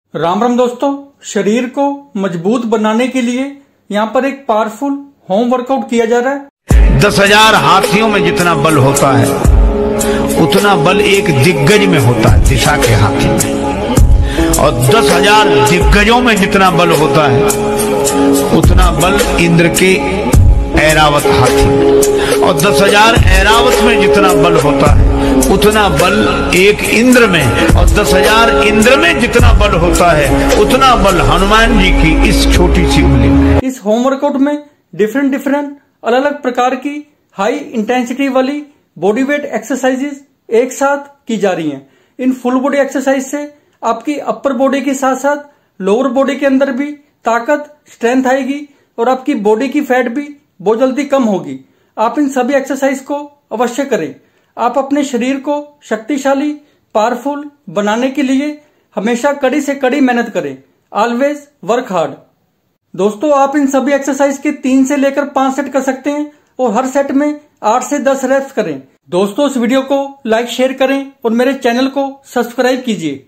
राम राम दोस्तों, शरीर को मजबूत बनाने के लिए यहाँ पर एक पावरफुल होम वर्कआउट किया जा रहा है। 10,000 हाथियों में जितना बल होता है उतना बल एक दिग्गज में होता है, दिशा के हाथी में। और 10,000 दिग्गजों में जितना बल होता है उतना बल इंद्र के ऐरावत हाथी में। और 10,000 ऐरावत में जितना बल होता है उतना बल एक इंद्र में। और 10,000 इंद्र में जितना बल होता है उतना बल हनुमान जी की इस छोटी सी उंगली में। इस होम वर्कआउट में डिफरेंट अलग अलग प्रकार की हाई इंटेंसिटी वाली बॉडी वेट एक्सरसाइजेस एक साथ की जा रही हैं। इन फुल बॉडी एक्सरसाइज से आपकी अपर बॉडी के साथ साथ लोअर बॉडी के अंदर भी ताकत, स्ट्रेंथ आएगी और आपकी बॉडी की फैट भी बहुत जल्दी कम होगी। आप इन सभी एक्सरसाइज को अवश्य करें। आप अपने शरीर को शक्तिशाली, पावरफुल बनाने के लिए हमेशा कड़ी से कड़ी मेहनत करें। Always work hard. दोस्तों, आप इन सभी एक्सरसाइज के 3 से लेकर 5 सेट कर सकते हैं और हर सेट में 8 से 10 रेप्स करें। दोस्तों, इस वीडियो को लाइक शेयर करें और मेरे चैनल को सब्सक्राइब कीजिए।